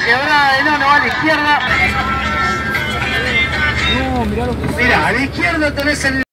Quebrada de Nono a la izquierda. No, mirá lo que... Mira, a la izquierda tenés el